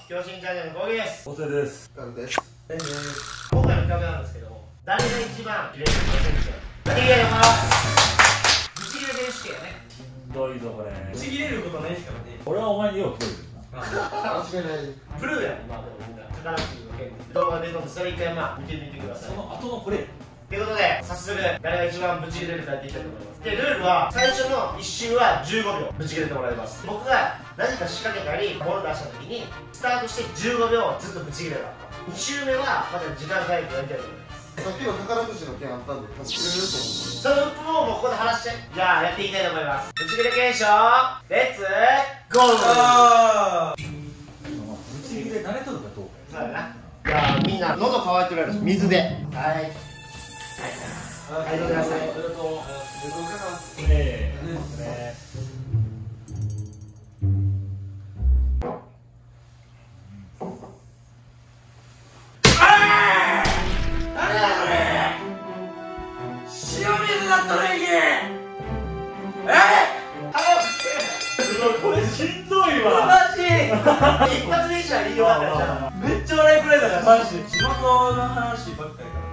強心チャンネルのコウキです。 おせです。 カルです。 今回の企画なんですけど、誰が一番切れるか選手何がやります。ぶち切れ選手権やね。 しんどいぞこれ。 ぶち切れることないですからね。 俺はお前によう切れるな。 間違いない。 ブルーやん、まあでもみんな宝くじの件動画出たので、それ一回まあ見てみてください。 その後のプレー。 ということで、早速誰が一番ぶち切れるかやっていきたいと思います。で、ルールは最初の1周は15秒ぶち切れてもらいます。僕が何か仕掛けたりボール出した時にスタートして15秒ずっとぶち切れた。2周目はまた時間変えてやりたいと思います。 さっきの宝くじの件あったんで、多分くれると思う。 その鬱憤をもうここで話してじゃあやっていきたいと思います。ぶち切れ検証レッツゴー。 ぶち切れ慣れとるかどうか。 そうだな。じゃあみんな喉乾いてるやろ、水で。はいはい、どうぞください。 これしんどいわ。 マジ一発目じゃいいよ。めっちゃ笑いくらいだからマジで。 地元の話ばっかりから。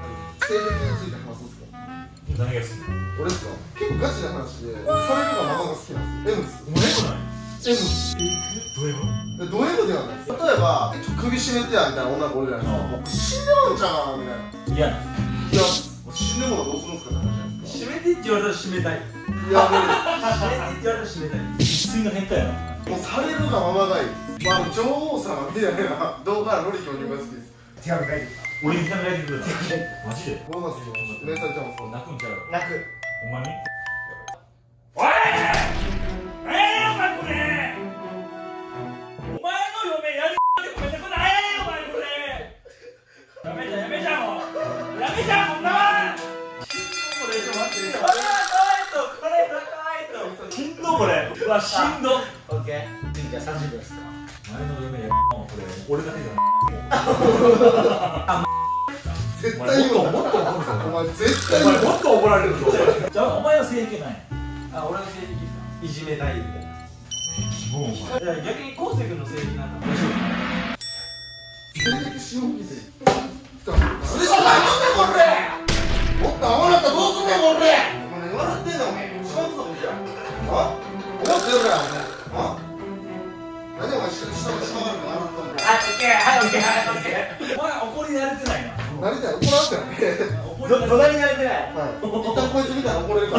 性癖について話すんですか。 何が好き？ 俺ですか。結構ガチな話で、されるがままが好きなんです。M です。 お前もない。 M です。 どういうこド M ではないです。例えば、首絞めてやみたいな女の子いるじゃないですか。僕死んでまうんちゃうかなみたいな。 と？嫌な。 いや、死んでものどうするんですかって話じゃないですか。 閉めてって言われたら閉めたい。 いや、も閉めてって言われたら閉めたい。 一睡の変態やな。 うされるがままがいい。まあ、女王様みたいな動画のり教授が好きです。 手紙書いて俺に考えてくれた。マジで？ ボーナスに明細ちゃうんですか。 泣くんちゃうよ。 泣く。 ほんまに？おい！お前これ！お前の嫁やりってこれなくないお前これ！やめじゃんやめじゃんもう！やめじゃんこんなもん！ これちょっと待って。これはかわいそう。これはかわいそう。 しんどこれ。うわしんど。 オッケー。次じゃあ30秒ですか。 前の嫁やこれ俺だけじゃん。 絶対にもっと怒るぞ。お前絶対にお前もっと怒られるぞ。じゃあお前は性癖ない。 あ、俺の性癖いじめたいみたいな。 希望お前。 いや逆に昴生君の性癖なんだ。 性癖しようみて。何しないこれ。もっと合わなったらどうすんねんこれ。お前笑ってんのお前。しまうぞじゃあ。思ってるやんお前。何でお前下がしまがるの笑ったんだ。 はい、オッケー、はい、オッケー、はい、オッケー。 お前怒り慣れてないな。 なりたい怒らんってな。 土台に慣れてない。 はい。一旦こいつみたいな怒れるから。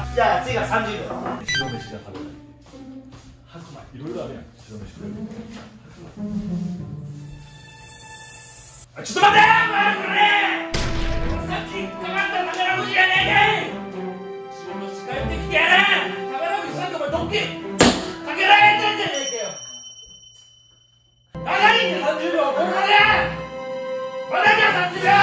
じゃあ次が30秒。 白飯が食べたい。白米いろいろあるやん。白飯食える。ちょっと待てお前これ。さっきかかった宝くじやねえかい。白飯帰ってきてやらん。宝くじさんとお前ドッキリかけられてんじゃねえかよ。長いんで30秒これまで。まだじゃ30秒。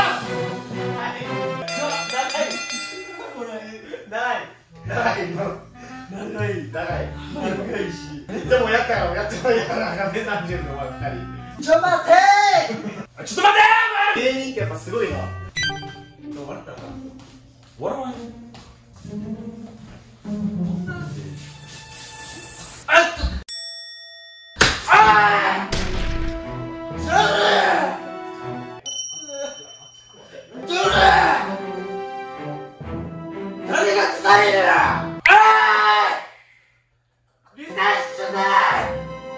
長いし。でもやったからやってもやらなかった30秒は2人。 ちょ待てちょっと待て芸人ってやっぱすごいな。 ー。笑ったか。 笑わんよ。 誰が伝えるな。リセッシュだ。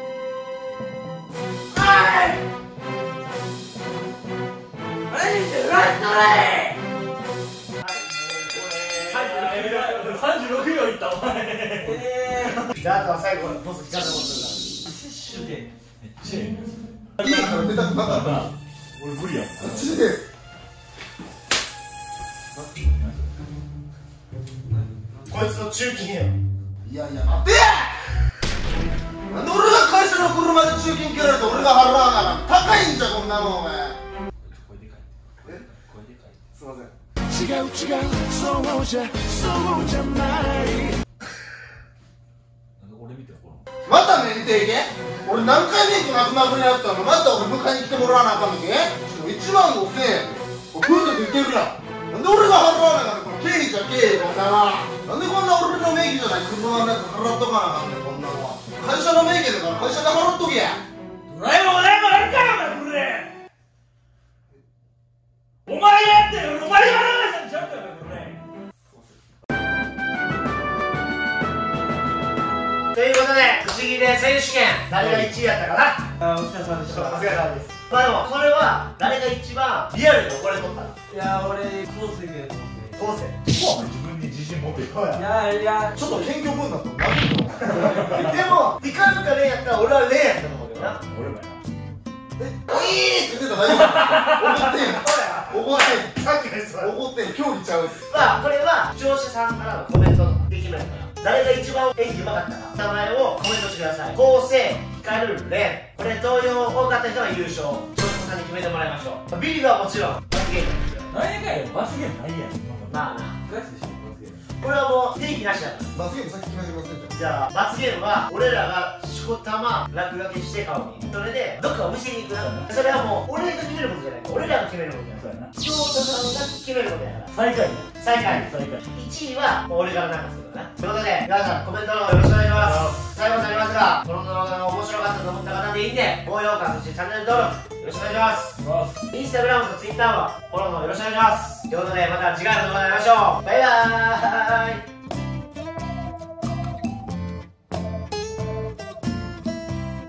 36秒いったお前。 じゃああとは最後のボス時間のこと摂取で。 めっちゃいいね。 家から出たくなかった。 俺無理やもん。 あっちで。 こいつの中金よ。 いやいや待てや。なんで俺が会社の車で中金蹴られて俺が払わなあかん。高いんじゃこんなもんお前。 声でかい。 え？ 声でかい。 すいません。 違うそうじゃない俺見てこのまた免停け。俺何回免許なくなくなったの。また俺迎えに来てもらわなあかんのけ。1万5000円。これプートでいけるやん。なんで俺が払わなあかんねん。これ経費じゃ経費こんなな。なんでこんな俺の名義じゃない車のやつ払っとかなあかんねんこんなのは。会社の名義だから会社で払っとけや。 ドラえもん誰が1位やったかな。 あ、お疲れ様でした。 お疲れ様です。まあでもこれは誰が一番リアルで怒れとったの。 いや、俺、コースで昴生。 自分に自信持ってる。 いやいや、 ちょっと謙虚分だと何でもでも光るかレイやったら俺はレイやったと思うけどな。 俺もやって言ってたら大丈夫。怒ってんさっきのやつは怒ってん競技ちゃう。 まあこれは視聴者さんからのコメントで決めるから誰が一番演技うまかったか名前をコメントしてください。昴生、光る、レン、これ投票多かった人が優勝、視聴者さんに決めてもらいましょう。ビリはもちろん罰ゲームですよ。 何やかんや罰ゲームないやん。 まあな、 ガチでしょ、罰ゲーム。 これはもう定義なしだから。 罰ゲーム先決めてませんじゃん。 じゃあ罰ゲームは俺らがしこたま落書きして顔に、それでどっかお店に行くな。それはもう俺が決めることじゃない、俺らが決めることじゃない、視聴者さんが決めることやから。 最下位ね。 最下位1位はもう俺からなんですけどね。ということで皆さんコメントの方よろしくお願いします。最後になりますが、この動画が面白かったと思った方でいいんで高評価、そしてチャンネル登録よろしくお願いします。インスタグラムとツイッターはフォローの方よろしくお願いします。ということでまた次回の動画で会いましょう。バイバイ。